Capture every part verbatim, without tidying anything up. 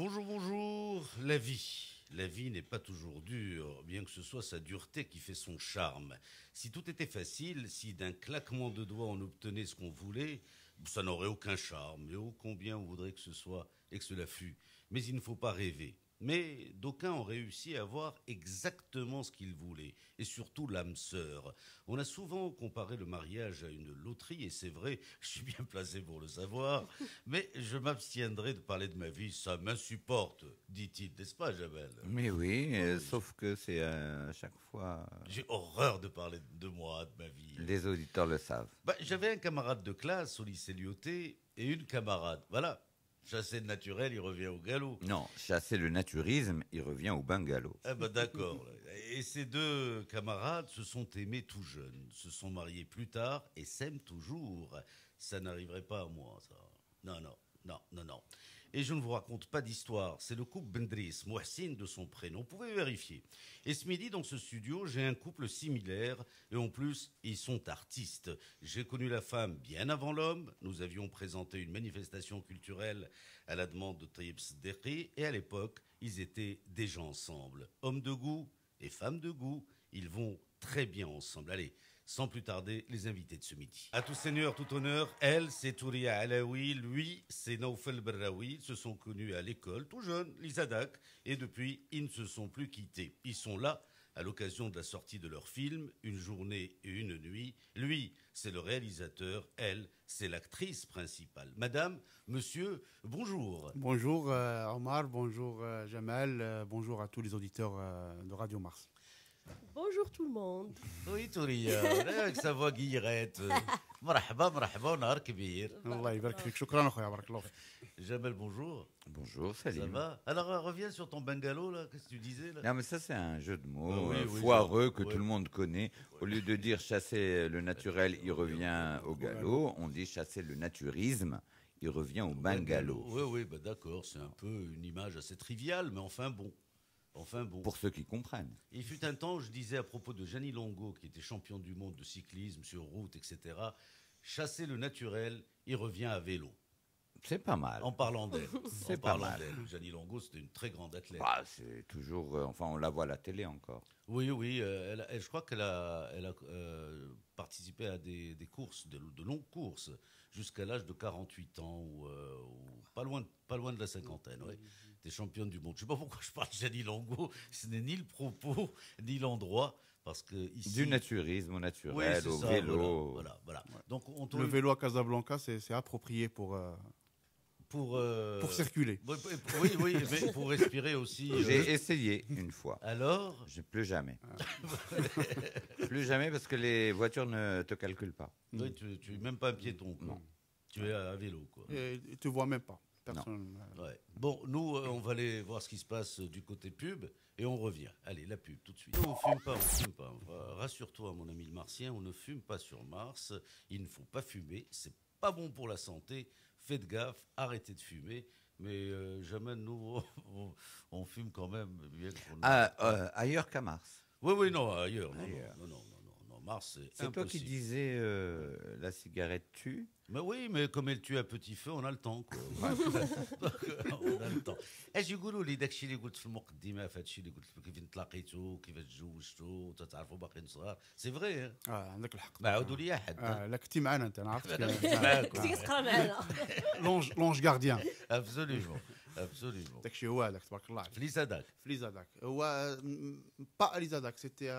Bonjour, bonjour. La vie. La vie n'est pas toujours dure, bien que ce soit sa dureté qui fait son charme. Si tout était facile, si d'un claquement de doigts on obtenait ce qu'on voulait, ça n'aurait aucun charme. Et ô combien on voudrait que ce soit et que cela fût. Mais il ne faut pas rêver. Mais d'aucuns ont réussi à avoir exactement ce qu'ils voulaient, et surtout l'âme sœur. On a souvent comparé le mariage à une loterie, et c'est vrai, je suis bien placé pour le savoir, mais je m'abstiendrai de parler de ma vie, ça m'insupporte, dit-il, n'est-ce pas, Jamel? Mais oui, euh, Oui. sauf que c'est euh, à chaque fois. euh, J'ai horreur de parler de moi, de ma vie. Les auditeurs le savent. Bah, j'avais un camarade de classe au lycée Lyoté, et une camarade, voilà. Chassé de naturel, il revient au galop. Non, chasser le naturisme, il revient au bungalow. Ah bah d'accord. Et ces deux camarades se sont aimés tout jeunes, se sont mariés plus tard et s'aiment toujours. Ça n'arriverait pas à moi, ça. Non, non, non, non, non. Et je ne vous raconte pas d'histoire, c'est le couple Bendris, Mohsin de son prénom, vous pouvez vérifier. Et ce midi, dans ce studio, j'ai un couple similaire, et en plus, ils sont artistes. J'ai connu la femme bien avant l'homme, nous avions présenté une manifestation culturelle à la demande de Tayyip Sdeki, et à l'époque, ils étaient déjà ensemble. Hommes de goût et femmes de goût, ils vont très bien ensemble. Allez, sans plus tarder, les invités de ce midi. À tout seigneur, tout honneur, elle, c'est Touria Alaoui, lui, c'est Naoufel Berraoui. Ils se sont connus à l'école, tout jeunes, l'Isadak, et depuis, ils ne se sont plus quittés. Ils sont là à l'occasion de la sortie de leur film, Une journée et une nuit. Lui, c'est le réalisateur, elle, c'est l'actrice principale. Madame, monsieur, bonjour. Bonjour euh, Omar, bonjour euh, Jamel, euh, bonjour à tous les auditeurs euh, de Radio Mars. Bonjour tout le monde. Oui, Touria, avec sa voix guillerette. Marhaba, marhaba, nahar kbir. Allah يبارك فيك, شكرا أخويا, بارك الله فيك. Jamel, bonjour. Bonjour, Ça Salim. va? Alors, euh, reviens sur ton bungalow, là. Qu'est-ce que tu disais, là? Non, mais ça, c'est un jeu de mots Ah oui, euh, oui, foireux je- que ouais. tout le monde connaît. Au lieu de dire chasser le naturel, il revient au galop. On dit chasser le naturisme, il revient au bungalow. Oui, oui, bah, d'accord. C'est un peu une image assez triviale, mais enfin bon. Enfin bon. Pour ceux qui comprennent. Il fut un temps, je disais à propos de Gianni Longo, qui était champion du monde de cyclisme sur route, et cetera, chasser le naturel, il revient à vélo. C'est pas mal. En parlant d'elle. C'est En pas parlant mal. d'elle. Gianni Longo, c'était une très grande athlète. Bah, c'est toujours. euh, enfin, on la voit à la télé encore. Oui, oui, euh, elle, elle- je crois qu'elle a, elle a euh, participé à des, des courses, de, de longues courses, jusqu'à l'âge de quarante-huit ans, ou, euh, ou pas, loin, de- pas loin de la cinquantaine. Ouais. Des championnes du monde. Je ne sais pas pourquoi je parle de Gianni Longo, ce n'est ni le propos, ni l'endroit, parce que ici... Du naturisme au Oui, naturel, c'est au ça, vélo. Voilà, voilà, voilà. Donc, on Le tourne vélo à Casablanca, c'est c'est approprié pour, euh, pour... euh, pour circuler. Oui, oui, oui, mais pour respirer aussi. euh, J'ai essayé une fois. Alors, Je, plus jamais. Plus jamais parce que les voitures ne te calculent pas. oui, tu n'es même pas un piéton, quoi. Non. Tu es à vélo, quoi. Et tu ne te vois même pas. Personne, euh, Ouais. Bon, nous, euh, on va aller voir ce qui se passe euh, du côté pub et on revient. Allez, la pub, tout de suite. On fume pas, on fume pas. Euh, Rassure-toi, mon ami le martien, on ne fume pas sur Mars. Il ne faut pas fumer, c'est pas bon pour la santé. Faites gaffe, arrêtez de fumer. Mais euh, jamais nous, on, on fume quand même. Bien qu'on- Ah, euh, ailleurs qu'à Mars. Oui, oui, non, ailleurs. Non, Ailleurs. non, non, non, non, non, non, Mars, c'est C'est toi qui impossible. disais euh, la cigarette tue. Mais oui, mais comme elle tue à petit feu, on a le temps, quoi. on a le temps. اش يقولوا لي داك الشيء اللي قلت في المقدمه في هذا الشيء اللي قلت لك كيف تلاقيتوا كيف تزوجتوا تتعرفوا باقيين صغار سي فري آه عندك الحق. ما عاودوا لي حد آه لا كنتي معنا انت, انا عرفتك. كنتي كتقرا معنا. لونج لونج غارديان. ابسوليومون ابسوليومون داك الشيء هو هذاك تبارك الله عليك. فليس هذاك في ليزاداك هو با ليزاداك, سيتي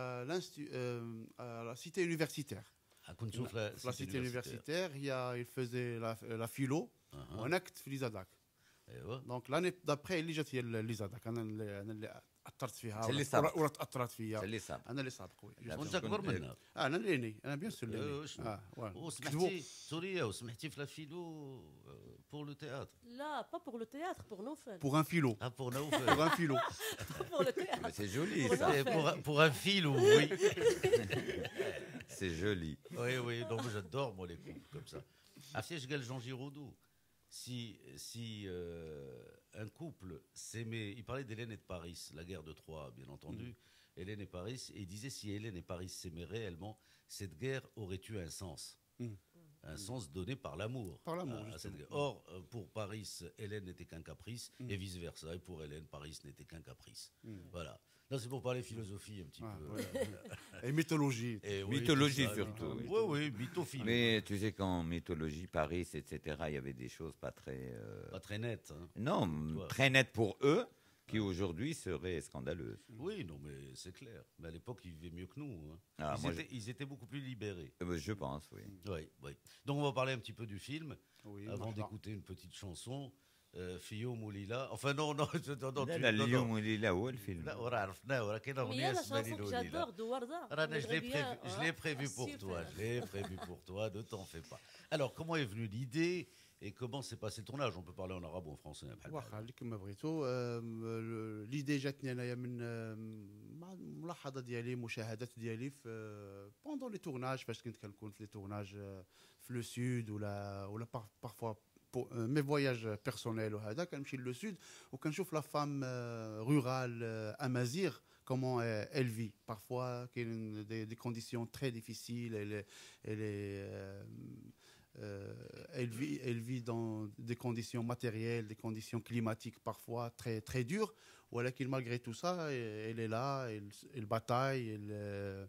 لا سيتي universitaire. كنتوا في La cité universitaire, il, y a, il faisait la, la philo, وانا كنت في ليزاداك. ايوا دونك لاني دابخي اللي جات هي ليزاداك, انا اللي انا اللي اثرت فيها C'est اللي ولا سابق. ولا تاثرت فيا. C'est اللي سابق. انا اللي سابق, وي. لا، وانت كنت- اكبر منا آه انا اللي ني, انا بيان سور اللي ايوا ني. شنو اه واه. وسمحتي سوريا وسمحتي في لا فيلو بور لو تhéâtre لا با بور لو تhéâtre, pour Nofel. Pour un philo. ah pour Pour Naoufel un philo. Pour le théâtre. Mais c'est joli Pour ça. le- Eh, pour, un- pour un filou, oui. C'est joli. Oui, oui, donc j'adore, moi, les couples comme ça. Afia, je gagne Jean Giraudoux. Si, si euh, un couple s'aimait, il parlait d'Hélène et de Paris, la guerre de Troie, bien entendu, Hélène et Paris, et il disait si Hélène et Paris s'aimaient réellement, cette guerre aurait eu un sens. Mm. un sens donné par l'amour. Par l'amour, à- à justement. cette- Or, euh, pour Paris, Hélène n'était qu'un caprice, Mm. et vice-versa. Et pour Hélène, Paris n'était qu'un caprice. Mm. Voilà. Non, c'est pour parler philosophie un petit Ah, peu. voilà. Et mythologie. Et oui, Mythologie tout ça, surtout, non, oui. Oui, oui, mythophile. Mais tu sais qu'en mythologie, Paris, et cetera, il y avait des choses pas très... euh, Pas très net. hein. Non, Tu vois. très nettes pour eux, qui aujourd'hui seraient scandaleuses. Oui, non, mais c'est clair. Mais à l'époque, ils vivaient mieux que nous. hein. Ah, ils, moi, étaient, ils étaient beaucoup plus libérés. Euh, Je pense, oui. Oui, oui. Donc, on va parler un petit peu du film, Oui, avant marhaba. d'écouter une petite chanson. Euh, Fio Moulila. Enfin, non, non, non, non, لا tu- لا non, اليوم non. اللي هو الفيلم. لا وراه عرفناه وراه كاين Mais il y اغنيه a la اسمها chanson ليلو que ليلى. j'adore de Warda. Rana, je l'ai Maghrébien, prévu, je l'ai hein. prévu Ah, pour super. toi, je l'ai prévu pour toi, ne t'en fais pas. Alors, comment est venue l'idée et comment s'est passé le tournage? On peut parler en arabe ou en français. hein, واخا اللي كما بغيتو آم، ليدي جاتني انايا من آم، مع الملاحظه ديالي مشاهدات ديالي في بوندون لي تورناج فاش كنت كنكون في لي تورناج آه، في لو سود ولا ولا بارفوا مي فواياج بيرسونيل وهذا كنمشي لو سود وكنشوف لا فام رورال امازيغ comment euh, elle vit. Parfois, qu'il y a une- des, des conditions très difficiles. Elle, est- elle, est, euh, euh, elle, vit, elle vit dans des conditions matérielles, des conditions climatiques parfois très, très dures. Voilà qu'il, malgré tout ça, elle est là, elle, elle bataille, elle, euh,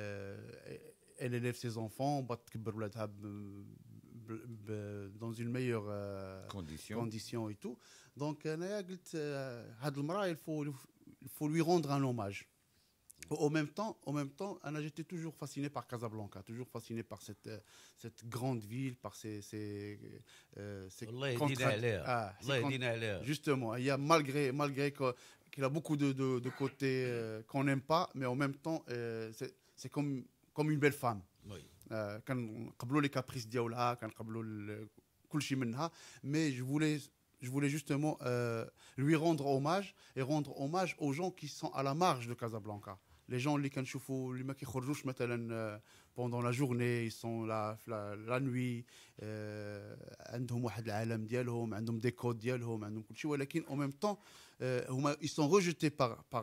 euh, elle élève ses enfants, بتكبر ولادها ب- ب- ب- dans une meilleure euh, Condition. condition et tout. Donc, أنا قلت euh, هاد المرأة, il faut, il faut lui rendre un hommage. Au même temps, au même temps, Anna, j'étais toujours fasciné par Casablanca, toujours fasciné par cette, euh, cette grande ville, par ses, ses, euh, ses والله يدينا contraintes. عليها Ah, ses الله con- يدينا عليها Justement, il y a malgré, malgré que- qu'il a beaucoup de, de, de côtés euh, qu'on n'aime pas, mais en même temps, euh, c'est c'est comme, comme une belle femme. Oui. آه، كنقبلوا لي كابريس ديالها كنقبلوا ال- كل شيء منها mais je voulais je voulais justement euh, lui rendre hommage et rendre hommage aux gens qui sont à la marge de Casablanca. Les gens اللي كنشوفوا اللي ما كيخرجوش مثلا آه، pendant la journée, ils sont là في la, la nuit آه، عندهم واحد العالم ديالهم عندهم des codes ديالهم عندهم كل شيء ولكن en même temps آه، هما ils sont rejetés par par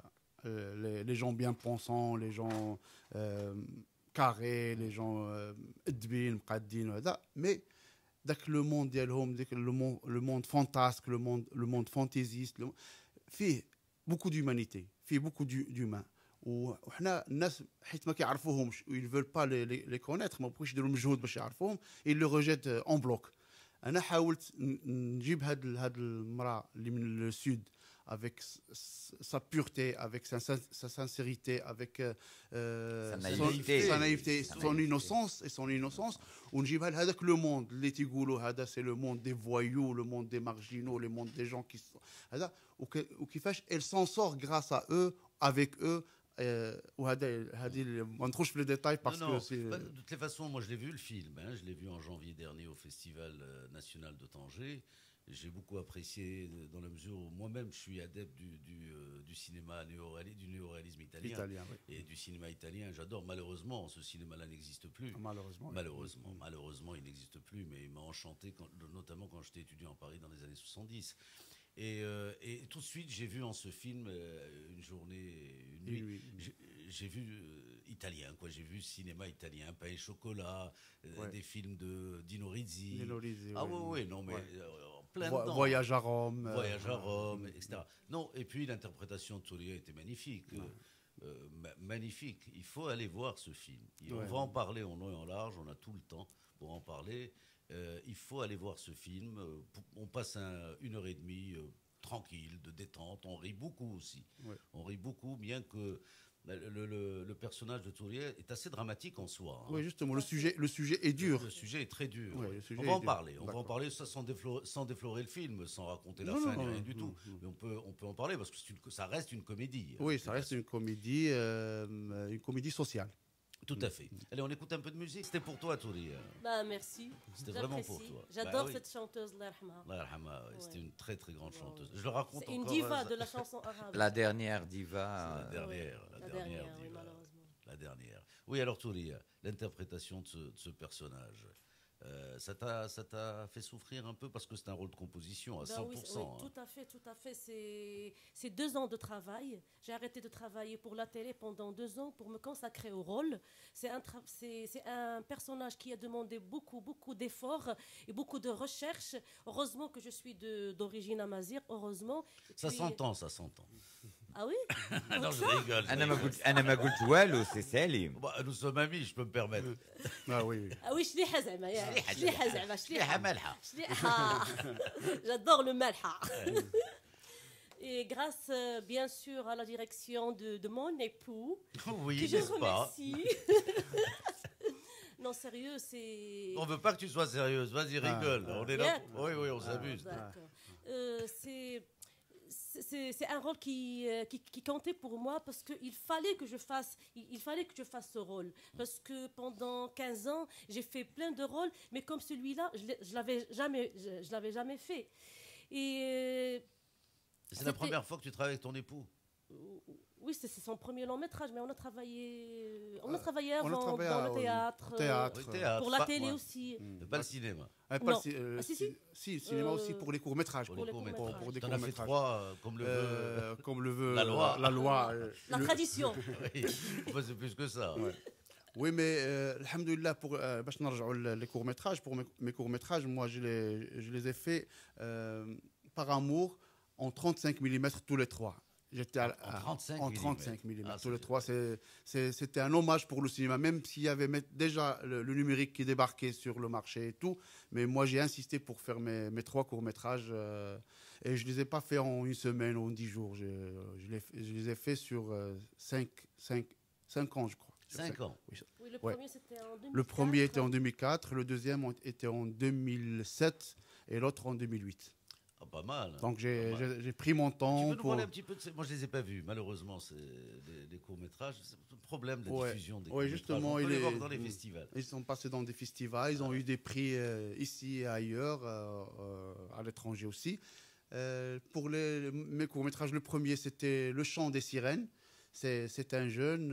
euh, les, les gens bien pensants, les gens euh, carrés, les gens euh, ادبين مقادين وهذا mais داك لو موند ديالهم ديك لو موند لو موند فانتاسك لو موند لو موند فانتيزيست لو- فيه بوكو دومانيتي فيه بوكو d'humain وحنا الناس حيت ما كيعرفوهمش ils veulent pas les les, les connaître ما بغوش يديروا مجهود باش يعرفوهم ils le rejettent en bloc. انا حاولت ن- نجيب هاد ال- هاد المراه اللي من لو سود avec s- s- sa pureté, avec sa, sin- sa sincérité, avec euh, Sa son- naïveté. sa naïveté, Sa son naïveté. innocence et son innocence. ونجيبها لهذاك لو موند اللي تيقولوا هذا سي لو موند دي فوايو لو موند دي مارجينو لو موند دي جون كي هذا وك- وكيفاش elle s'en sort grâce à eux avec eux آه، وهذا هذه ما ندخلش في لي ديتاي Non, باسكو non, سي bah, de toutes les façons, moi je l'ai vu le film, hein, je l'ai vu en janvier dernier au Festival euh, national de Tanger. J'ai beaucoup apprécié euh, dans la mesure où moi-même je suis adepte du, du, euh, du cinéma néo-réalisme, du néo-réalisme italien italien, oui. et du cinéma italien. J'adore. Malheureusement, ce cinéma-là n'existe plus. malheureusement. oui. Malheureusement, malheureusement, il n'existe plus, mais il m'a enchanté, quand- notamment quand j'étais étudiant à Paris dans les années soixante-dix. Et, euh, et tout de suite, j'ai vu en ce film euh, une journée, une Et nuit. lui, J'ai- J'ai vu euh, italien, quoi. J'ai vu cinéma italien, pain et chocolat, euh, Ouais. des films de Dino Risi. Nino Risi, Ah oui. ouais, ouais, non, mais Ouais. euh, en plein Vo- dedans. Voyage à Rome. euh, Voyage à Rome, mm, et cetera. Non, et puis l'interprétation de Touria était magnifique. euh, euh, ma- magnifique. Il faut aller voir ce film. Et Ouais. On va en parler en long et en large, on a tout le temps pour en parler. Euh, il faut aller voir ce film. Euh, p- on passe un- une heure et demie euh, tranquille, de détente. On rit beaucoup aussi. Ouais. On rit beaucoup, bien que bah, le, le- le personnage de Touria est assez dramatique en soi. hein. Oui, justement, le sujet, le sujet est dur. Le sujet est très dur. Ouais, le sujet on va est en dur. parler. On va en D'accord. parler ça sans déflorer, sans déflorer le film, sans raconter la Non, fin non, ni non, rien du non, tout. non. Mais on peut, on peut en parler parce que c'est une- ça reste une comédie. Oui, hein, ça reste une comédie, euh, une comédie sociale. Tout à fait. Allez, on écoute un peu de musique. C'était pour toi, Touria. Bah, merci. C'était vraiment pour J'apprécie. toi. J'adore Bah oui. cette chanteuse, Allah yarhamha. Allah yarhamha, ouais, C'était Ouais. une très très grande Ouais. chanteuse. Je le raconte C'est une encore, diva euh, de la chanson arabe. La dernière diva. la euh, dernière, la, La dernière, dernière, oui, diva. malheureusement. La dernière. Oui, alors Touria, l'interprétation de ce, de ce personnage. Euh, ça t'a ça t'a fait souffrir un peu parce que c'est un rôle de composition à Ben cent oui, pour c'est- cent. oui, hein. tout à fait, tout à fait. C'est c'est deux ans de travail. J'ai arrêté de travailler pour la télé pendant deux ans pour me consacrer au rôle. C'est un, tra- c'est, c'est un personnage qui a demandé beaucoup, beaucoup d'efforts et beaucoup de recherches. Heureusement que je suis de, d'origine amazigh, heureusement. Et Ça puis- s'entend, ça s'entend. Ah oui. non, je rigole. je انا ما rigole. قلت انا ما قلت والو سي سالم. Bah, nous sommes amis, je peux me permettre. Ah oui, oui. Ah oui, شليحة زعما يعني شليحة شليحة زعما شليحة شليحة مالحة. شليحة. J'adore le malha. Et grâce, euh, bien sûr, à la direction de, de mon époux, Oui, que je n'est-ce pas? remercie. Non, sérieux, c'est... On veut pas que tu sois sérieuse. Vas-y, Ah, rigole. ah. On est là. Yeah. pour- Oui, oui, on s'amuse. D'accord. Euh, c'est... C'est, c'est un rôle qui, euh, qui, qui comptait pour moi parce qu'il fallait que je fasse, il, il fallait que je fasse ce rôle. Parce que pendant quinze ans, j'ai fait plein de rôles, mais comme celui-là, je ne je l'avais jamais, je, je l'avais jamais fait. Et euh, C'est la C'était- première fois que tu travailles avec ton époux. oui, c'est, c'est son premier long métrage, mais on a travaillé, on a Euh, travaillé on a avant travaillé dans à- le théâtre, au théâtre. Au théâtre, pour la pas- télé ouais. aussi. Mm. Pas le cinéma. Ah, pas le Non. ci- euh, Ah, si, ci- si, le cinéma Euh, aussi pour les courts-métrages. Pour quoi. les les courts-métrages. Pour, pour des T'en as fait courts-métrages. trois, euh, comme le veut. Euh, comme le veut La loi. La loi. euh, La le- tradition. Oui, enfin, c'est plus que ça. Ouais. Oui, mais euh, alhamdoulilah, pour euh, باش نرجعوا ل- les courts-métrages, pour mes, mes courts-métrages, moi je les, je les ai faits euh, par amour en trente-cinq millimètres tous les trois. J'étais à- En à- trente-cinq en millimètres. trente-cinq millimètres Ah, tous les c'est- trois. C'est- c'est- C'était un hommage pour le cinéma, même s'il y avait met- déjà le, le numérique qui débarquait sur le marché et tout. Mais moi j'ai insisté pour faire mes, mes trois courts-métrages euh, et je ne les ai pas faits en une semaine ou en dix jours. Je, je, les, je les ai faits sur euh, cinq, cinq, cinq ans, je crois. Sur Cinq ans. Oui. Oui, le Ouais. premier c'était en deux mille quatre. Le premier était en deux mille quatre, le deuxième en- était en deux mille sept et l'autre en deux mille huit. Ah, pas mal. Donc j'ai Pas mal. j'ai- j'ai pris mon Tu temps peux nous pour... parler un petit peu de ces... Moi, je les ai pas vus, malheureusement, c'est des, des courts-métrages. C'est le problème de la Ouais. diffusion des Ouais, courts-métrages. justement, On peut il les est- voir dans les Mm. festivals. Ils sont passés dans des festivals, ils ont eu des prix euh, ici et ailleurs, euh, euh, à l'étranger aussi. Euh, pour les, mes courts-métrages, le premier c'était Le Chant des Sirènes. C'est c'est un jeune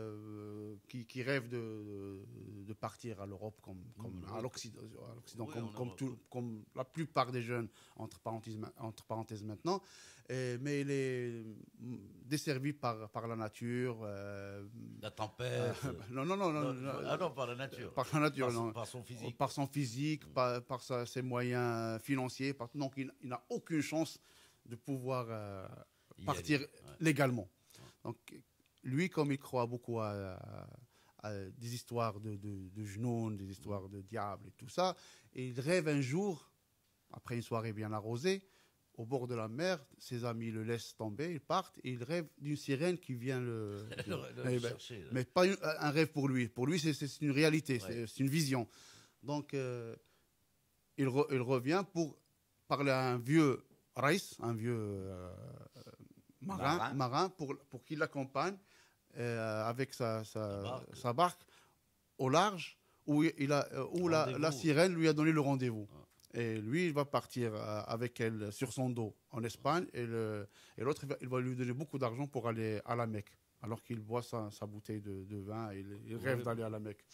euh, qui, qui rêve de, de partir à l'Europe, comme, comme Mm, à oui. l'Occident, à l'Occident, Oui, comme, en comme, Europe. tout- comme la plupart des jeunes, entre parenthèses, ma- entre parenthèses maintenant. Et- mais il est mm, desservi par, par la nature. euh, La tempête. non, non, non, non, Non, non, ah non, par la nature. par la nature, Par son, non. par son physique. Par son physique, par, par sa- ses moyens financiers. Par, donc, il, il n'a aucune chance de pouvoir euh, Y partir aller. Ouais. légalement. Donc, lui, comme il croit beaucoup à, à- à des histoires de, de, de genoux, des histoires de diable et tout ça, et il rêve un jour, après une soirée bien arrosée, au bord de la mer, ses amis le laissent tomber, ils partent, et il rêve d'une sirène qui vient le... Le- le Eh ben, chercher, là. mais pas une- un rêve pour lui. Pour lui, c'est c'est une réalité, Ouais. c'est c'est une vision. Donc, euh, il, re- il revient pour parler à un vieux Raïs, un vieux euh, marin, Marin. marin pour, pour qu'il l'accompagne euh, avec sa, sa, La barque. sa barque au large, où, il a, euh, où la, Rendez-vous. la sirène lui a donné le rendez-vous. Et lui, il va partir euh, avec elle sur son dos en Espagne, et le- et l'autre, il va, il va lui donner beaucoup d'argent pour aller à la Mecque, alors qu'il boit sa, sa bouteille de, de vin, et il, il rêve Ouais. d'aller à la Mecque.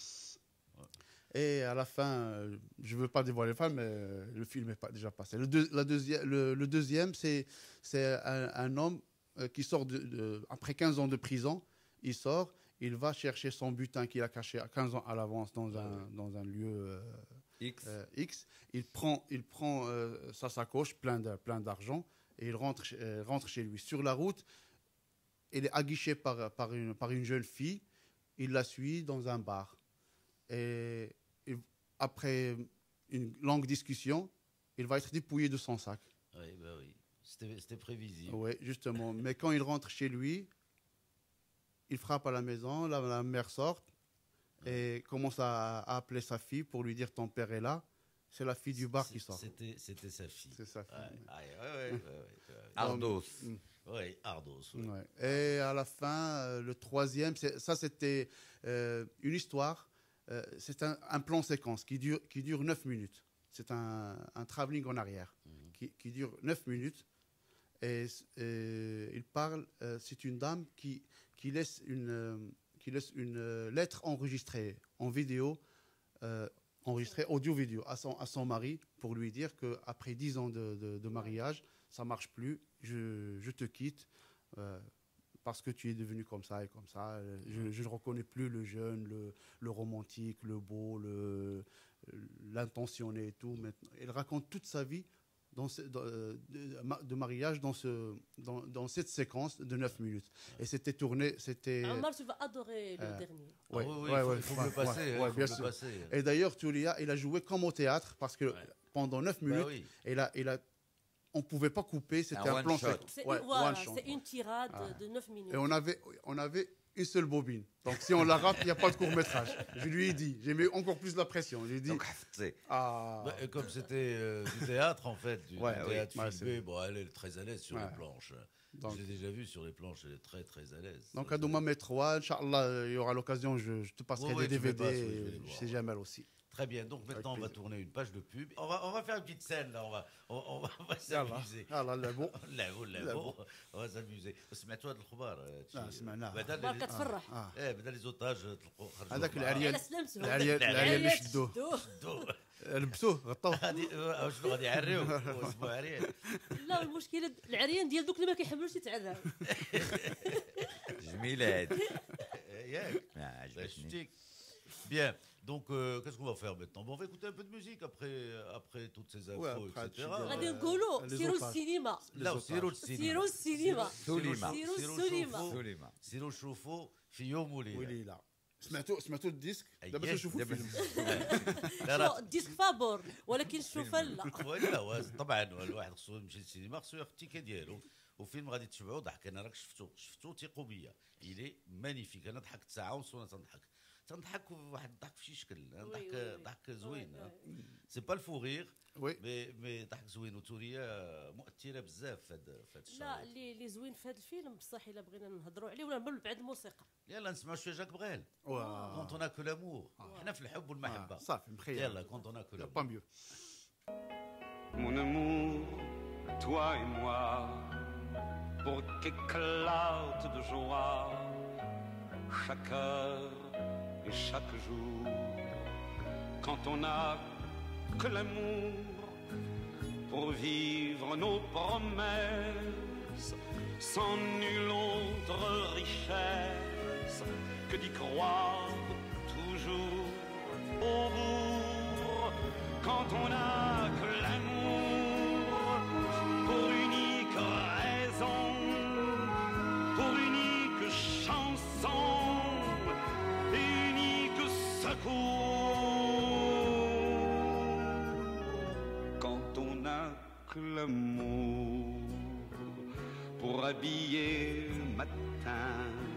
Et à la fin, euh, je ne veux pas dévoiler le film, mais euh, le film est pas, déjà passé. Le, deux- la deuxième, le, le deuxième, c'est c'est un, un homme euh, qui sort de, de- après quinze ans de prison. Il sort, il va chercher son butin qu'il a caché à quinze ans à l'avance dans un, dans un lieu euh, X. euh, X. Il prend, il prend euh, sa sacoche plein de- plein d'argent et il rentre, chez- euh, rentre chez lui. Sur la route, il est aguiché par, par, une, par une jeune fille. Il la suit dans un bar. Et, et après une longue discussion, il va être dépouillé de son sac. Oui, bah oui. C'était c'était prévisible. Oui, justement. Mais quand il rentre chez lui, il frappe à la maison, la, la mère sort et commence à, à appeler sa fille pour lui dire ton père est là. C'est la fille du bar qui sort. C'était c'était sa fille. C'est sa fille. Ouais, ouais, ouais, ouais, ouais, ouais. Ardos. Ouais, Ardos. ouais. Ouais. Et à la fin, euh, le troisième, c'est- ça c'était euh, une histoire. euh, c'est un, un plan séquence qui dure, qui dure neuf minutes. C'est un, un travelling en arrière Mhm. qui, qui dure neuf minutes. Et, et il parle, euh, c'est une dame qui, qui laisse une, euh, qui laisse une euh, lettre enregistrée en vidéo euh, enregistré audio-vidéo à son, à son mari pour lui dire qu'après dix ans de, de, de mariage, ça ne marche plus, je, je te quitte euh, parce que tu es devenu comme ça et comme ça. Je, je ne reconnais plus le jeune, le, le romantique, le beau, le, l'intentionné et tout. Maintenant, il raconte toute sa vie dans ce, dans, de, de mariage dans, ce, dans, dans cette séquence de neuf minutes. Et c'était tourné, c'était... Omar, tu vas adorer le Euh, dernier. Ouais, Ah oui, oui, ouais, il faut, ouais, il faut ouais, me le passer. ouais, hein, ouais, il faut bien me le sûr. passer. Et d'ailleurs, Tulia, il a joué comme au théâtre parce que Ouais. pendant neuf Bah minutes, oui. il a, il a, on ne pouvait pas couper, c'était Un un, one plan shot. séquence. C'est Ouais, une, voilà, one shot, c'est ouais. une tirade Ah. de neuf minutes. Et on avait, on avait une seule bobine. Donc si on la rate, il n'y a pas de court-métrage. Je lui ai dit, j'ai mis encore plus la pression. J'ai dit, Donc, c'est- ah, Bah, et comme c'était euh, du théâtre, en fait, du, Ouais, du oui. théâtre Ouais, filmé, c'est- bon, elle est très à l'aise sur Ouais. les planches. donc, Je l'ai déjà vu sur les planches, elle est très très à l'aise. donc Très, à Douma Métroa, Inch'Allah, il y aura l'occasion, je, je te passerai Ouais, ouais, des tu me D V D, passes, oui, je vais les et voir, chez ouais. Jamal aussi. Très bien, donc maintenant on va plaisir. tourner une page de pub. On va, on va faire une petite scène là, on va, on, on va, on va Yallah, s'amuser. yallah, là, bon. لا هو لا لا هو on va s'amuser. سمعتوا هذا الخبر؟ هادشي. لا، سمعناه. بعدا أخبار لي- كتفرح. آه. ايه بدا لي زوتاج طلقوا خرجوا هذاك أربعة. العريان على سلامته. العريان العريان العريان اللي العريان شدوه شدوه. دو- لبسوه غطوه غادي آه، شنو غادي يعريو هو اسمه عريان. لا المشكله العريان ديال دوك اللي ما كيحملوش يتعراو. جميلة هذه. ياك آه، Bah, عجبتني. ch'tik. Bien, donc euh, qu'est-ce qu'on va faire maintenant? Bon, on va écouter un peu de musique après, après toutes ces infos, Ouais, après, et cetera. tu dis- غادي آه، نقولوا les سيروا otages. السينما. لا les سيروا otages. السينما. سيروا السينما. سوليما. سيروا سيروا السينما. شوفوا- سوليما. سيروا شوفوا في يوم وليلة. ويلي لا سمعتوا سمعتوا الديسك أي دابا yes. تشوفوا دابا الفيلم لا شو راه الديسك فابور ولكن الشوفه لا. ولا هو طبعا الواحد خصو يمشي للسينما خصو ياخذ التيكه ديالو وفيلم غادي تشبعوا ضحك. انا راك شفتو شفتو ثقوا بيا إلي مانيفيك. انا ضحكت ساعه ونص وانا تنضحك تنضحك واحد الضحك في شي شكل وي، ضحك وي، وي. ضحك زوين. وي، وي. سي با الفو رير وي مي مي ضحك زوين وتوريا مؤثره بزاف في هذا في هذا الشهر. لا اللي اللي زوين في هذا الفيلم بصح الا بغينا نهضروا عليه ولا من بعد الموسيقى. يلا نسمعوا شويه جاك بغيل واه. كونت اون كو لامور. حنا في الحب والمحبه. آه، صافي مخير يلا كونت اون كو با لامور. ميو Mon amour, toi et moi, pour qu'éclate de joie chaque heure et chaque jour. Quand on n'a que l'amour pour vivre nos promesses, sans nulle autre richesse que d'y croire toujours au bout. Quand on n'a que l'amour pour unique raison, pour unique chanson, et unique secours. Quand on n'a que l'amour pour habiller le matin,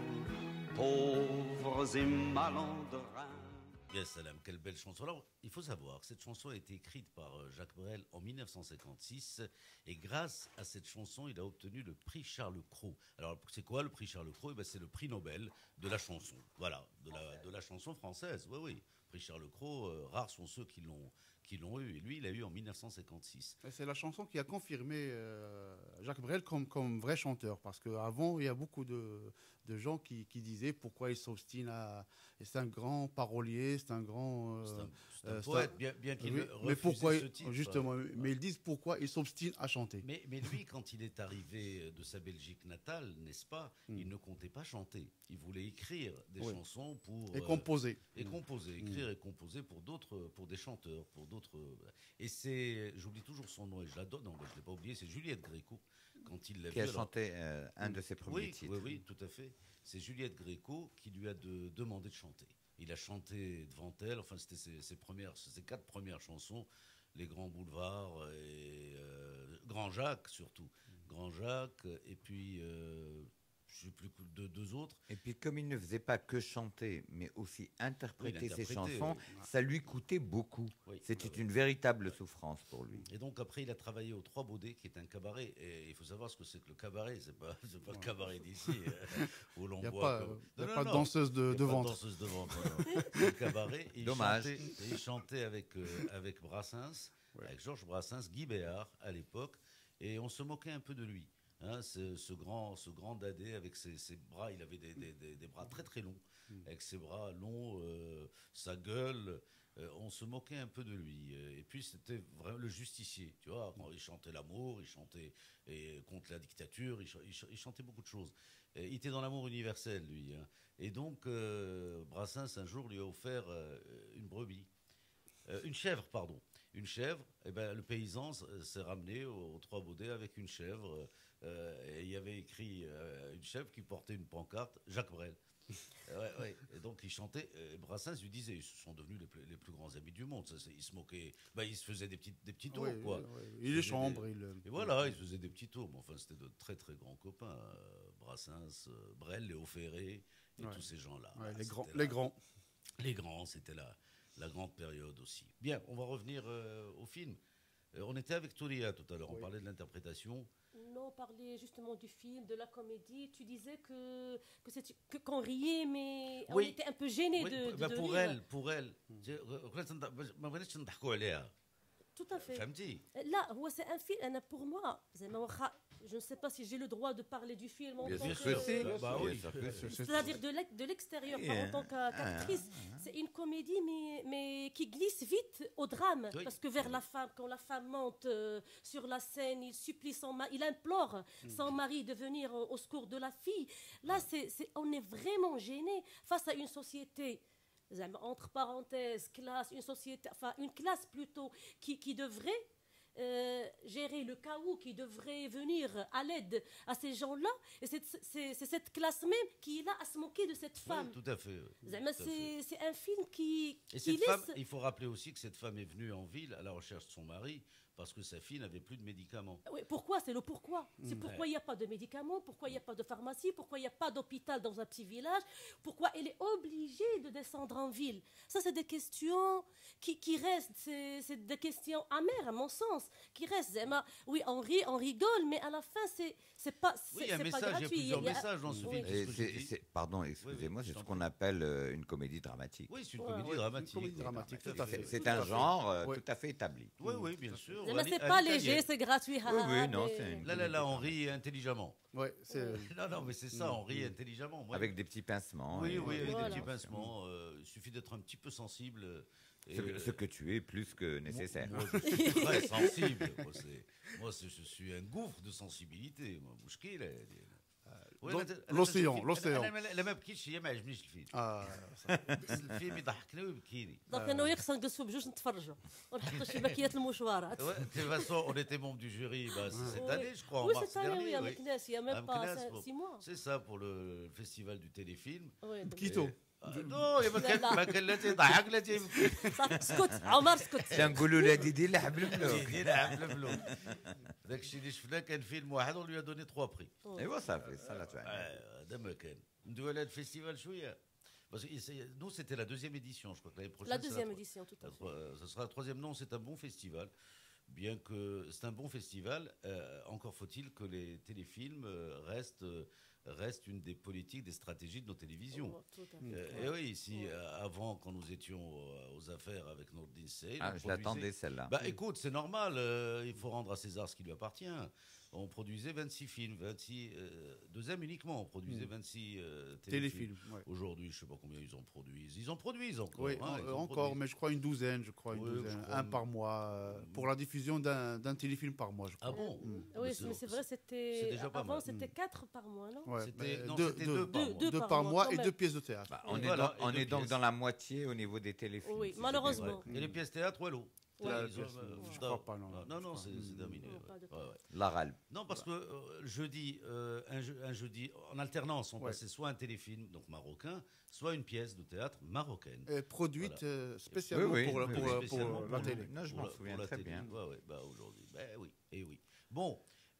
pauvres et malandrins. Yes, salam, quelle belle chanson. Alors, il faut savoir que cette chanson a été écrite par euh, Jacques Brel en mille neuf cent cinquante-six et grâce à cette chanson, il a obtenu le prix Charles Cros. Alors, c'est quoi le prix Charles Cros? Eh ben, c'est le prix Nobel de la chanson. Voilà, de la, de la chanson française. Oui, oui. Prix Charles Cros, euh, rares sont ceux qui l'ont qui l'ont eu. Et lui, il a eu en mille neuf cent cinquante-six. Et c'est la chanson qui a confirmé euh, Jacques Brel comme, comme vrai chanteur. Parce qu'avant, il y a beaucoup de, de gens qui, qui disaient pourquoi il s'obstine à. Et c'est un grand parolier, c'est un grand. euh, C'est un, c'est un euh, c'est poète, un- bien, bien qu'il oui, refusait mais pourquoi, ce titre. justement, mais ils disent pourquoi il s'obstine à chanter. Mais, mais lui, quand il est arrivé de sa Belgique natale, n'est-ce pas, Mm. il ne comptait pas chanter. Il voulait écrire des Oui. chansons pour... Et euh, composer. et Mm. composer, écrire et composer pour d'autres, pour des chanteurs, pour d'autres. Et c'est, j'oublie toujours son nom et je l'adore. Non, mais je l'ai pas oublié. C'est Juliette Gréco. Quand il l'a Qui a vu, alors- chanté euh, un de ses premiers oui, titres. oui, oui, tout à fait. C'est Juliette Gréco qui lui a de- demandé de chanter. Il a chanté devant elle. Enfin, c'était ses, ses premières, ses quatre premières chansons, Les Grands Boulevards et euh, Grand Jacques surtout. Grand Jacques et puis euh, je sais plus que deux, deux autres. Et puis comme il ne faisait pas que chanter, mais aussi interpréter ses interprétait, chansons, oui. ça lui coûtait beaucoup. Oui. C'était Ouais, ouais. une véritable souffrance pour lui. Et donc après, il a travaillé au Trois Baudets, qui est un cabaret. Et il faut savoir ce que c'est que le cabaret. C'est pas, c'est pas le cabaret d'ici euh, où l'on Il n'y a boit. pas, comme- il y a Non, non, pas de non. danseuse de, Il y a de pas ventre. danseuse de ventre, non, non. C'est le cabaret. Et il Dommage. chantait- et il chantait avec, euh, avec Brassens, Ouais. avec Georges Brassens, Guy Béard à l'époque. Et on se moquait un peu de lui. Hein, ce, ce grand, ce grand dadé avec ses, ses bras, il avait des, des- des- des bras très très longs, Mm. avec ses bras longs, euh, sa gueule. euh, on se moquait un peu de lui. Euh, Et puis c'était vraiment le justicier, tu vois. Quand il chantait l'amour, il chantait et, contre la dictature, il, ch- il ch- il chantait beaucoup de choses. Et il était dans l'amour universel, lui. Hein. Et donc, euh, Brassens, un jour, lui a offert euh, une brebis. Euh, une chèvre, pardon. Une chèvre, et ben, le paysan s- s'est ramené aux, aux Trois Baudets avec une chèvre. Euh, et il y avait écrit euh, une chèvre qui portait une pancarte, Jacques Brel. Euh, ouais, ouais. Et donc il chantait, euh, Brassens lui disait, ils sont devenus les plus, les plus grands amis du monde. Ça, c'est- ils se moquaient, bah, ils se faisaient des petits, des petits tours, Ouais, quoi. ouais, ouais. Ils Il est faisaient chambre. des- Il, euh, Et voilà, ils se faisaient des petits tours. Mais enfin, c'était de très très grands copains. euh, Brassens, euh, Brel, Léo Ferré et Ouais. tous ces gens-là. ouais, Voilà, les, grands, c'était les la- grands. Les grands, c'était la, la grande période aussi. Bien, on va revenir euh, au film. Euh, on était avec Touria tout à l'heure, on Oui. parlait de l'interprétation. Non, on parlait justement du film, de la comédie. Tu disais que que c'est que qu'on riait, mais on Oui. était un peu gêné Oui, de, de, bah, de pour rire. elle, pour elle. ما بغيناش نضحكوا عليها. Tout à fait. فهمتي؟ Là, ouais, c'est un film. أنا pour moi, زعما واخا- je ne sais pas si j'ai le droit de parler du film en Bien tant sûr que. que si. Bah, bah Bien oui. sûr que si. C'est-à-dire de l'ex- de l'extérieur, pas en tant qu'a- qu'actrice. C'est une comédie, mais, mais qui glisse vite au drame. Oui. Parce que vers la femme, quand la femme monte euh, sur la scène, il supplie son mari, il implore son mari de venir au, au secours de la fille. Là, c'est, c'est- on est vraiment gêné face à une société. زعما, entre parenthèses, classe, une société, enfin une classe plutôt, qui, qui devrait euh, gérer le chaos, qui devrait venir à l'aide à ces gens-là. Et c'est, c'est- c'est cette classe même qui est là à se moquer de cette Oui, femme. tout à fait. oui. زعما, Tout à fait. c'est, c'est un film qui, Et qui cette laisse... femme, il faut rappeler aussi que cette femme est venue en ville à la recherche de son mari parce que sa fille n'avait plus de médicaments. Oui, pourquoi? C'est le pourquoi. C'est pourquoi il n'y a pas de médicaments, pourquoi il n'y a pas de pharmacie, pourquoi il n'y a pas d'hôpital dans un petit village, pourquoi elle est obligée de descendre en ville. Ça, c'est des questions qui, qui restent, c'est, c'est des questions amères, à mon sens, qui restent. Zema, oui, on rit, on rigole, mais à la fin, c'est, c'est pas, c'est, Oui, il y a un c'est pas message, il y a gratuit. plusieurs Il y a- messages dans ce Oui. film. Et c'est ce que c'est- je dis. c'est- pardon, excusez-moi, je c'est t'en ce qu'on appelle euh, une comédie dramatique. Oui, c'est une Ouais, comédie ouais, dramatique. une comédie dramatique, tout à fait. C'est Tout un à fait. genre euh, Ouais. tout à fait établi. Oui, oui, bien sûr. Zema, À c'est l'i- à pas l'italienne. léger, c'est gratuit. Oui, oui, non, mais- c'est une- Là, là, là, on rit intelligemment. Ouais, c'est. Non, non, mais c'est ça, on rit intelligemment. Moi, Avec des petits pincements. Oui, et- oui, avec Voilà. des petits pincements. euh, il suffit d'être un petit peu sensible. euh, et, Ce que, ce que tu es plus que nécessaire. Moi, moi, je suis très sensible. Moi, c'est- moi, c'est- je suis un gouffre de sensibilité. moi. مشكلة يعني. وين donc, أنا- أنا l'océan, الفيلم- l'océan. أنا- أنا- لا ما بكيتش هي ما عجبنيش الفيلم. Ah, بس الفيلم يضحكني ويبكيني. دونك انا وياك نجلسوا بجوج نتفرجوا ونحطوا شبكيات المشوارات. Ouais, de toute façon, on était membre du jury bah, c'est cette Oui. année, je crois, en Oui, mars cette année, oui, dernier. à oui. Meknès, il y a même À pas Meknès, cinq- bon. six mois. C'est ça pour le festival du téléfilm. Oui, donc- Quito. Ah, non, il y a ما لا، كان لا. ما كان لا تيضحك لا تيبكي. صافي، اسكت عمر اسكت. تنقولوا لا ديدي لا حبل بلوك. يلعب البلو. داك الشيء اللي شفناه كان فيلم واحد on lui a donné trois prix. ايوا صافي صافي. آه، هذا ما كان. ندوي على الفيستيفال شويه. Parce que c'est- nous, c'était la deuxième édition, je crois que l'année prochaine. La c'est deuxième tro- édition, tout à la fait. tro- euh, Ce sera la troisième. Non, c'est un bon festival. Bien que c'est un bon festival, euh, encore faut-il que les téléfilms euh, restent, euh, restent une des politiques, des stratégies de nos télévisions. Oh, tout à fait. Euh, et oui, ici, euh, avant, quand nous étions euh, aux affaires avec Nordin Sey, Ah, je l'attendais celle-là. Bah écoute, c'est normal, euh, il faut rendre à César ce qui lui appartient. On produisait vingt-six films, vingt-six, euh, deuxième uniquement, on produisait vingt-six euh, téléfilms. téléfilm. Ouais. Aujourd'hui, je ne sais pas combien ils en produisent. Ils en produisent encore. Oui, hein, en- ils en encore, produisent. mais je crois une douzaine, je crois une Oui, je douzaine, crois un une- par mois, euh, pour la diffusion d'un d'un téléfilm par mois, je Ah crois. bon Oui, Mais mais c'est vrai, c'est c'était. déjà pas Avant, mal. c'était quatre par mois, non? Ouais, C'était- mais non, deux, c'était deux, deux par deux- mois. deux Deux par par mois mois, et quand deux même. pièces de théâtre. Bah, on est, Voilà, donc, on et deux est donc pièces. dans la moitié au niveau des téléfilms. Oui, si j'ai malheureusement. bien Et les pièces théâtre, ouais, l'eau. Ouais. Là, Les ils pièces, ont, euh, ouais. Je non, crois pas, non, Non, je non, non, crois. c'est c'est terminé. Non, ouais. pas de Ouais, ouais. compris. La râle. Non, parce que euh, jeudi, euh, un, je- un jeudi, en alternance, on Ouais. passait soit un téléfilm, donc marocain, soit une pièce de théâtre marocaine. Et produite Voilà. euh, spécialement Oui, oui, pour, la- oui, pour, oui, la- spécialement pour la pour télé. le- Non, je pour m'en la- souviens pour la très télé. bien. Ouais, ouais, bah aujourd'hui, ben oui, et oui. Bon,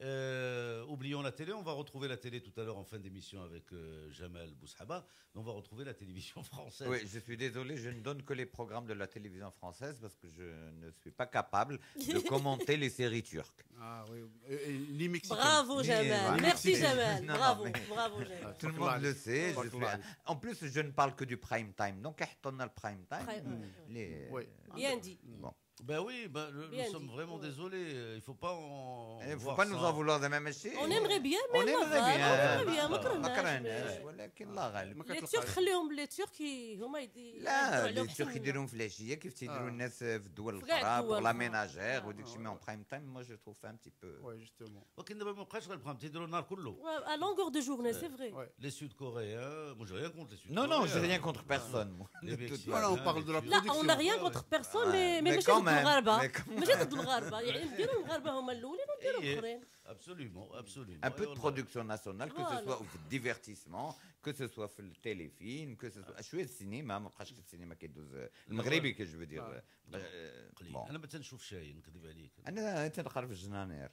euh, oublions la télé, on va retrouver la télé tout à l'heure en fin d'émission avec euh, Jamal Boushaba, mais on va retrouver la télévision française. Oui, je suis désolé, je ne donne que les programmes de la télévision française parce que je ne suis pas capable de commenter les séries turques. Ah oui, et, et ni mexicaine. Bravo, Mais, Jamal. euh, Merci, mais- Jamal. Non, non, Bravo, mais- bravo, Jamal. Tout le monde le sait. je Tabaraka suis- Allah. En plus, je ne parle que du prime time. Donc, on a le prime time. Prime- les- Ouais. Bien dit. Bon. Ben oui, ben, le- Bien nous sommes dit, vraiment ouais. désolés. Il ne faut pas en. Il ne faut voir pas nous ça. en vouloir de même chose. On aimerait bien On mais aimerait ما bien. on aimerait bien ما ما كرهناش كرهناش mais- ولكن الله غالب. ما لي كتلقى- ترك خليهم لي تركي هما يدي لا اللي ترك يديرهم في العشيه كيف تيديروا آه. الناس في الدول في كاع الاخرى الدول. بور لا ميناجير وديك آه. الشيء مي اون برايم تايم مو جو تروف ان بتي بو Ouais, justement. ولكن دابا ما بقاش غير البرام تيديروا النهار كله. à longueur de journée c'est vrai Ouais. Les Sud-Coréens, moi j'ai rien contre les Non, Sud-Coréens. non, j'ai rien contre personne. moi. Les De toute Mexicains, Voilà, on les parle de la Turcs. لا production. on n'a rien Ouais, contre ouais. personne Ouais, mais mais ماشي quand ضد même, المغاربه mais quand ماشي ضد المغاربه يعني نديروا المغاربه هما الاولين ونديروا Et- الاخرين Absolument, absolument. Un peu Et de voilà. production nationale, que ce Voilà. soit في الديفيرتيسمون que ce soit في التليفيلم que ce soit شويه السينما ما بقاش السينما كيدوز المغربي كي جو دير آه. قليل. بون انا ما تنشوف شاي نكذب عليك. انا تنقرا في الجنانير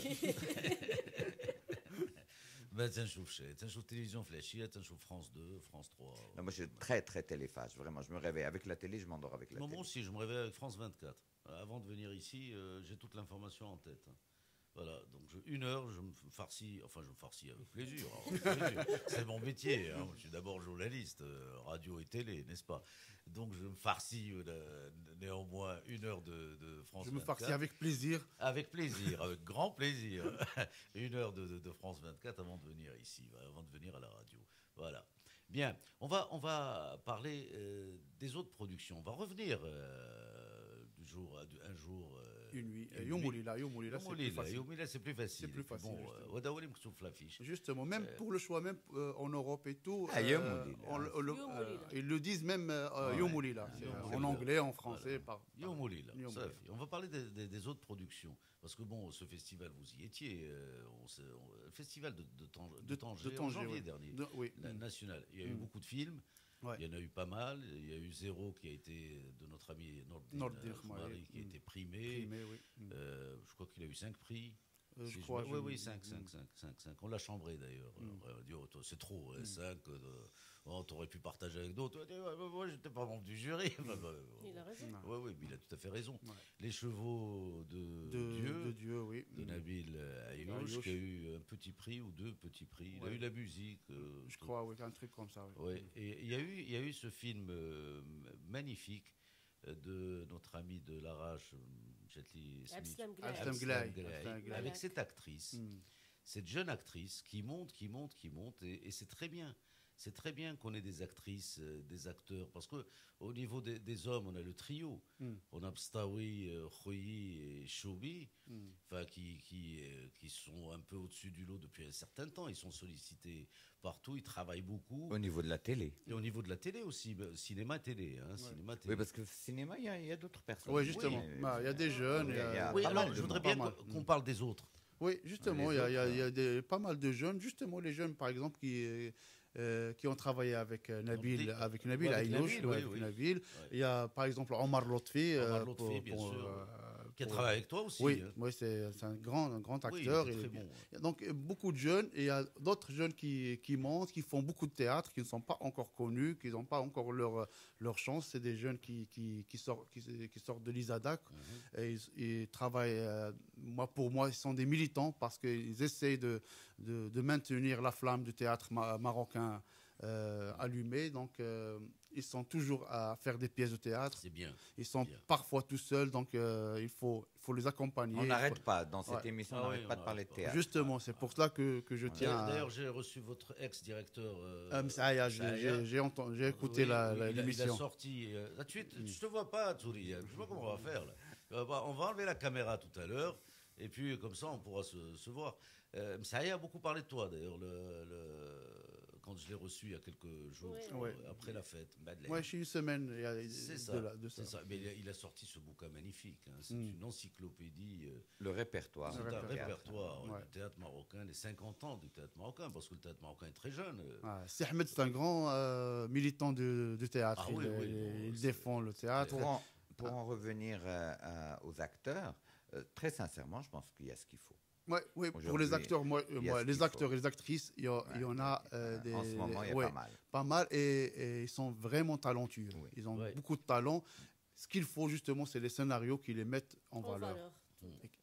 ما تنشوف شاي، تنشوف تلفزيون في العشيه، تنشوف فرانس deux, France trois. Non, moi, je suis très, très téléphage. Vraiment, je me réveille avec la télé, je m'endors avec la Moi télé. aussi, je me réveille avec France vingt-quatre. Avant de venir ici, euh, j'ai toute l'information en tête. Voilà, donc je- une heure, je me farcis, enfin je me farcis avec plaisir. alors, avec plaisir. C'est mon métier, hein. Je suis d'abord journaliste, euh, radio et télé, n'est-ce pas? Donc je me farcis euh, la- néanmoins une heure de, de France Je me vingt-quatre. farcis avec plaisir. Avec plaisir, avec grand plaisir. Une heure de, de- de France vingt-quatre avant de venir ici, avant de venir à la radio. Voilà. Bien, on va, on va parler euh, des autres productions. On va revenir euh, du jour à du- un jour. euh, Une nuit. une Yom nuit. Oulila, Yom Oulila, c'est Yom plus Oulila, facile. Yom Oulila, c'est plus facile. C'est plus Et puis facile, Bon, justement. euh, Wadaoulim Ksouf l'affiche. Justement, même pour le choix, même euh, en Europe et tout, Ah, Yom Oulila. on le- on le- Yom euh, Oulila. ils le disent même euh, Ouais. Yom Oulila. C'est, Yom euh, Oulila. en anglais, en français. Par, par- Yom Oulila, Yom ça Oulila. fait. On va parler des, des- des autres productions. Parce que bon, ce festival, vous y étiez. euh, on s'est- on- le festival de, de, Tanger, de De, Tanger, de en Tanger, janvier oui. dernier. De- oui. La Mm. nationale. Il y a eu Mm. beaucoup de films. Ouais. Il y en a eu pas mal. Il y a eu Zéro qui a été de notre ami Nordin Nordin, Khmari, ouais. qui a Mm. été primé. Primé, oui. Mm. Euh, je crois qu'il a eu cinq prix. Euh, Si je crois. me- je- Oui, oui, cinq, Mm. cinq, cinq, cinq, cinq. On l'a chambré d'ailleurs. Mm. Alors, on a dit, oh, toi, c'est trop, Mm. cinq. Oh, t'aurais pu partager avec d'autres. Ouais, ouais, ouais, Moi, j'étais pas membre du jury. Enfin, bah, il a raison Non. Oui, oui, mais il a tout à fait raison. Ouais. Les chevaux de, De Dieu, de Dieu, oui. de Mm. Nabil Ayouch, Ayouch. qui a eu un petit prix ou deux petits prix. Il a Ouais. eu la musique. euh, Je tout. crois, oui, un truc comme ça. Oui. Ouais. Et il y a eu, il y a eu ce film euh, magnifique euh, de notre ami de l'Arrache, euh, Jetli Smith, Abslam Abslam Glaï. Abslam Glaï. Glaï, Abslam Glaï. avec cette actrice, Mm. cette jeune actrice qui monte, qui monte, qui monte, et, et c'est très bien. C'est très bien qu'on ait des actrices, euh, des acteurs, parce que au niveau des, des hommes, on a le trio. Mm. On a Bstawi, euh, Khoyi et Choubi, Mm. enfin qui, qui, euh, qui sont un peu au-dessus du lot depuis un certain temps. Ils sont sollicités partout, ils travaillent beaucoup. Au niveau de la télé. Et au niveau de la télé aussi, bah, cinéma, télé, hein, cinéma, télé. Oui, parce que le cinéma, il y a, il y a d'autres personnes. Oui, justement. Oui, Bah, il y a des jeunes. il il y a- il y a Oui, pas alors mal de je voudrais monde. bien Pas qu'on mal. qu'on parle des autres. Oui, justement, Les il y a, il y a- autres, il y a des- pas mal de jeunes, justement les jeunes par exemple qui, euh, euh, qui ont travaillé avec euh, Nabil, des- avec Nabil Ouais, avec Ayouch, Nabil, ouais, oui, avec oui. Nabil. Ouais. Il y a par exemple Omar Lotfi, Omar euh, Lotfi, pour- bien pour, sûr, euh, Qui a pour- travaillé avec toi aussi. Oui, hein. oui, c'est c'est un grand, un grand Oui, il acteur. était il est très bien. bon. Il y a donc euh, beaucoup de jeunes et il y a d'autres jeunes qui, qui montent, qui font beaucoup de théâtre, qui ne sont pas encore connus, qui n'ont pas encore leur, leur chance. C'est des jeunes qui, qui, qui, sortent, qui, qui sortent de l'ISADAC Mhm. et ils, ils travaillent. euh, moi, pour moi, ils sont des militants parce qu'ils essayent de, de, de maintenir la flamme du théâtre ma- marocain euh, allumée. Donc, euh, ils sont toujours à faire des pièces de théâtre. C'est bien. Ils sont bien. parfois tout seuls, donc euh, il, faut, il faut les accompagner. On Il n'arrête faut- pas, dans cette Ouais. émission, Ah on n'arrête oui, pas on de parler de n'arrête pas. théâtre. Justement, c'est pour cela que, que je tiens D'ailleurs, à... d'ailleurs, j'ai reçu votre ex-directeur. euh, Euh, Msaaya, j'ai- Msaaya. j'ai- j'ai entendu- j'ai écouté Oui, la- oui, la- il a- Il a l'émission. sorti. euh, ah, tu, es- je te vois pas, Tsouri. Je sais pas comment on va faire. Là. On va- On va enlever la caméra tout à l'heure. Et puis, comme ça, on pourra se, se voir. Euh, Msaaya a beaucoup parlé de toi, d'ailleurs, le, le- quand je l'ai reçu il y a quelques jours, Ouais. euh, Ouais. après la fête. Madeleine. Moi, je suis une semaine il y a- C'est de, ça, la- de ça. c'est ça. Mais il a, il a sorti ce bouquin magnifique. hein. C'est Mm. une encyclopédie. euh, Le répertoire. c'est Le un répertoire. répertoire Ouais. du théâtre marocain, les cinquante ans du théâtre marocain, parce que le théâtre marocain est très jeune. euh. Ah, Si Ahmed, c'est un grand euh, militant de, de théâtre. Ah il oui, oui, il- bon, il c'est- défend le théâtre. Pour en, pour en revenir euh, à- aux acteurs, euh, très sincèrement, je pense qu'il y a ce qu'il faut. Ouais, ouais, pour Aujourd'hui, les acteurs, moi, il y a moi, ce les qu'il acteurs faut. et les actrices, il y, a- il y en a euh, des. En ce moment, il y a ouais, pas mal. pas mal et, et ils sont vraiment talentueux. Oui. Ils ont Ouais. beaucoup de talent. Ce qu'il faut justement, c'est les scénarios qui les mettent en, En valeur. valeur.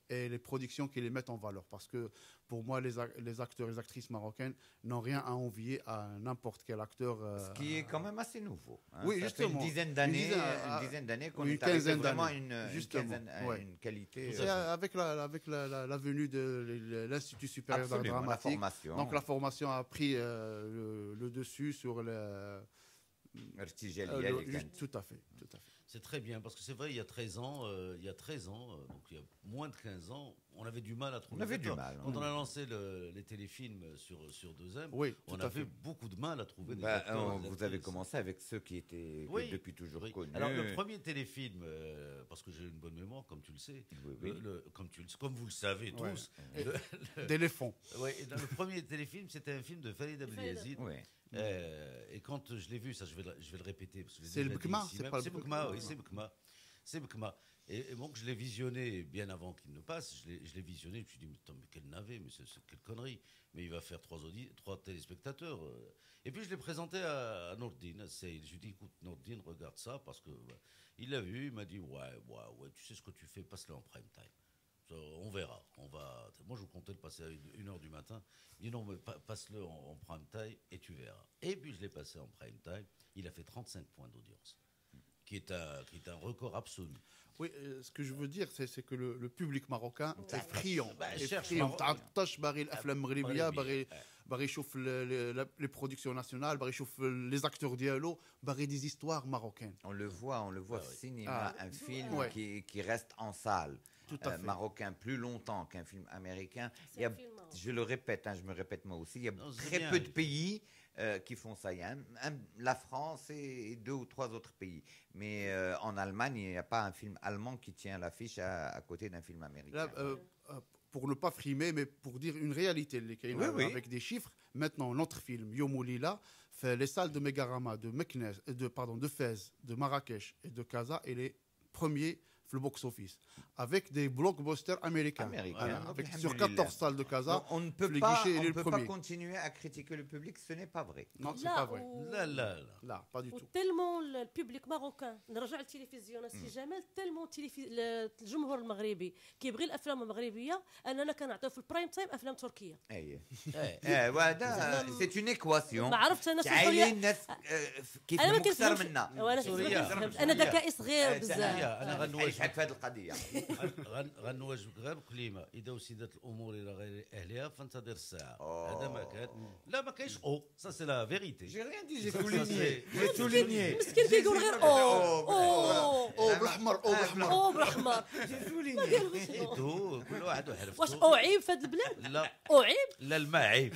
et les productions qui les mettent en valeur. Parce que pour moi, les, ac- les acteurs et les actrices marocaines n'ont rien à envier à n'importe quel acteur. euh, Ce qui est quand même assez nouveau. hein. Oui, Ça justement. fait une dizaine Une d'années, dizaine, une ah, dizaine d'années qu'on une est arrivé quinzaine vraiment à d'années, une, une, justement, quinzaine- à ouais. une qualité. C'est euh, avec la, avec la, la, la venue de l'Institut supérieur d'art absolument, la dramatique. formation. Donc la formation a pris euh, le, le dessus sur le. Artigiali, euh, elle le- est juste- quinte. tout à fait, tout à fait. C'est très bien, parce que c'est vrai, il y a treize ans, euh, il y a treize ans, euh, donc il y a moins de quinze ans, on avait du mal à trouver. On avait des du acteurs. mal, Quand hein. on a lancé le- les téléfilms sur, sur deux M, Oui, tout on à avait fait. beaucoup de mal à trouver des Bah, acteurs. euh, des vous avez actrices. commencé avec ceux qui étaient qui Oui, étaient depuis toujours oui. connus. Alors le premier téléfilm, euh, parce que j'ai une bonne mémoire, comme tu le sais, Oui, oui. le- le- comme, tu le, comme vous le savez Ouais. tous, Et- le- D'éléphant. ouais, et dans le premier téléfilm, c'était un film de Farid Abdelaziz. Oui. Euh, et quand je l'ai vu, ça je vais, le- je vais le répéter. parce que je l'ai C'est le déjà dit Bkma, ici c'est même. pas le C'est Bkma. Bkma, oui, c'est Bkma. C'est Bkma. Et, et donc je l'ai visionné bien avant qu'il ne passe. Je l'ai, je l'ai visionné, je me suis dit, mais, attends, mais quel navet, mais c'est, c'est- quelle connerie. Mais il va faire trois, audi- trois téléspectateurs. euh. Et puis je l'ai présenté à, à Nordine. C'est, je lui ai dit, écoute, Nordine, regarde ça, parce que ouais, il l'a vu, il m'a dit, ouais, ouais, ouais, tu sais ce que tu fais, passe-le en prime time. Ça, on verra. On va... Moi, je comptais le passer à une, une heure du matin. Il dit non, mais pa- passe-le en, en prime time et tu verras. Et puis, je l'ai passé en prime time. Il a fait trente-cinq points d'audience, qui est un, qui est un record absolu. Oui, euh, ce que je veux dire, c'est c'est que le, le public marocain est friand. bah, est cherche friand. Maro- تعطش باغي الافلام المغربيه مغربية. باغي باغي يشوف les productions nationales باغي يشوف les acteurs ديالو باغي des histoires marocaines. On le voit, on le voit Ah oui. cinéma, Ah. un film Ouais. qui, qui reste en salle. Tout à euh, fait. marocain plus longtemps qu'un film américain. C'est Il y a- un film marocain. je le répète, hein, je me répète moi aussi, il y a Non, c'est très bien. peu de pays euh, qui font ça. Il y a un- un- la France et, et deux ou trois autres pays. Mais euh, en Allemagne, il n'y a pas un film allemand qui tient l'affiche à, à côté d'un film américain. Là, euh, euh, pour ne pas frimer, mais pour dire une réalité, les Kayna, Oui, oui. avec des chiffres. Maintenant, notre film, Yomoulila, fait les salles de Megarama, de Meknes, euh, de, pardon, de Fès, de Marrakech et de Casa, et les premiers le box-office, avec des blockbusters américains. Américains. Voilà, Donc, avec, sur alhamdoulilah. quatorze salles de Casa, Donc, on ne peut les pas, guichets, il est on le ne peut pas premier. continuer à critiquer le public, ce n'est pas vrai. non, c'est لا، pas vrai. و- Là, là, là. Là, pas du tout. وتلمون الببليك ماروكان نرجع للتلفزيون السي جمال تلمون تلفي... الجمهور المغربي كيبغي الافلام المغربيه اننا كنعطيو في البرايم تايم افلام تركيه ايه Eh, ايه وهذا سي اون ايكواسيون ما عرفت انا شنو عايلين هي- الناس آه، كيف انا ما اكثر كنفهمش منا وانا سوريا. ما كنفهمش. انا ذكائي صغير بزاف سوريا، أنا غنواجه. نحكي في هذه القضيه غن- غن- غنواجهك غير بكلمه، اذا وسدت الامور الى غير اهلها فانتظر الساعه. هذا ما كان. لا ما كاينش او، سا سي لا فيريتي. J'ai rien dit, j'ai Ça, ça, souligné. c'est- J'ai souligné. مسكين كيقول غير او او او بالاحمر او بالاحمر او بالاحمر J'ai souligné. حيدو كل واحد وحرفته. واش او عيب في هذه البلاد لا او عيب لا الماء عيب.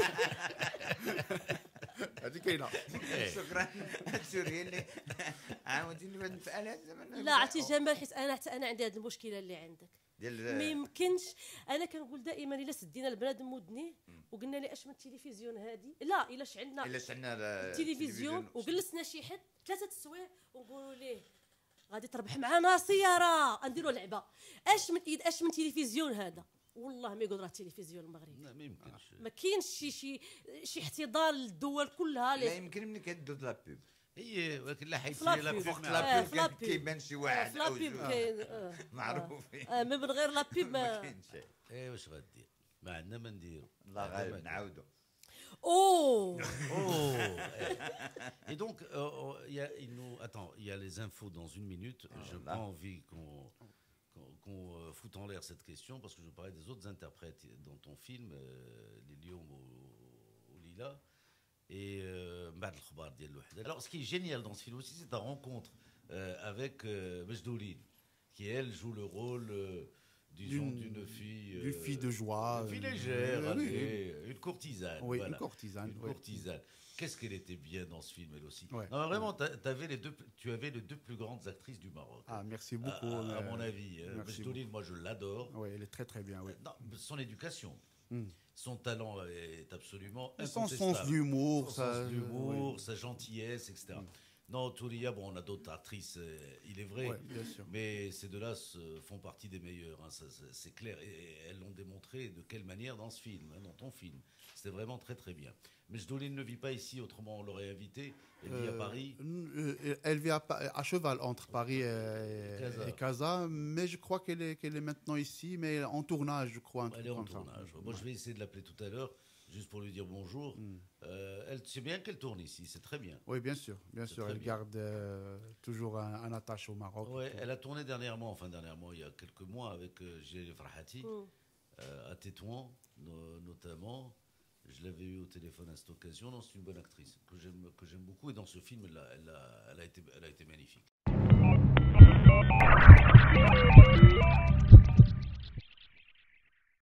هذه كاينه. شكرا سوري اللي عاوديني بهذه المساله زعما لا عرفتي جمال حيت انا حتى انا عندي هذه المشكله اللي عندك ما ديال يمكنش. انا كنقول دائما الا سدينا البنادم ودنيه وقلنا لي اش من التلفزيون هذه لا الا شعلنا الا شعلنا التلفزيون وجلسنا شي حد ثلاثه السوايع ونقولوا ليه غادي تربح معنا سياره نديروا لعبه اش من ايد اش من تلفزيون هذا والله ما يقول راه التلفزيون المغربي لا ما يمكنش. ما كاينش شي شي شي احتضار للدول كلها لا ليه يمكن منك كدوز لا بوب هي ولكن لا حيت فلا لا بيب. بوب لا مع- آه، بوب في لا كان بيب. كيبان شي آه، واحد في لا او بيب جوج كاين آه. معروفين آه، من غير لا بيب ما ما كاينش شيء ايه واش غدير؟ ما عندنا ما نديرو. الله غالب نعاودوا اوه Oh eh. Et donc, euh, euh, il y a, il nous, attends, il y a les infos dans une minute. Je n'ai là. pas envie qu'on qu'on, qu'on, euh, foute en l'air cette question parce que je parlais des autres interprètes dans ton film, euh, les lions au, au lilas. Et euh, بعد الخبار ديال الوحدة. Alors, ce qui est génial dans ce film aussi, c'est ta rencontre euh, avec euh, Majdouli, qui elle joue le rôle, euh, disons, D'une- d'une fille, d'une fille de joie, une fille euh, légère, oui, oui. allez, une courtisane. Oui, voilà. une courtisane. Une oui. courtisane. Qu'est-ce qu'elle était bien dans ce film, elle aussi. Ouais. Non, vraiment, t'as- t'avais les deux, tu avais les deux plus grandes actrices du Maroc. Ah, merci à, beaucoup. à- à euh, mon avis. Euh, merci Majdouli, moi, je l'adore. Oui, elle est très très bien. Oui. Non, son éducation, Hmm. son talent est absolument Et son incontestable. sens d'humour, Son ça- sens d'humour, oui. sa gentillesse, et cetera. Non, Touria, bon, on a d'autres actrices, euh, il est vrai. Ouais, bien sûr. Mais ces deux-là se- font partie des meilleurs, hein, ça, ça, c'est clair. Et elles l'ont démontré de quelle manière dans ce film, hein, dans ton film. C'était vraiment très très bien. Mais Jdoline ne vit pas ici, autrement on l'aurait invitée. Elle vit à Euh, Paris. euh, Elle vit à, Pa- à cheval entre Paris et, Casa. et Casa, mais je crois qu'elle est, qu'elle est maintenant ici, mais en tournage, je crois. Un Elle truc est en comme ça. tournage. Moi, je vais essayer de l'appeler tout à l'heure, juste pour lui dire bonjour. Mm. Euh, elle sait bien qu'elle tourne ici, c'est très bien. Oui, bien sûr, bien C'est sûr. très Elle bien. garde euh, toujours un, un attache au Maroc. Ouais, et tout. elle a tourné dernièrement, enfin dernièrement, il y a quelques mois, avec euh, Gilles Farhati, Mm. euh, à Tétouan, no- notamment. Je l'avais eu au téléphone à cette occasion. Non, c'est une bonne actrice que j'aime, que j'aime beaucoup. Et dans ce film, elle a, elle a, elle a été, elle a été magnifique.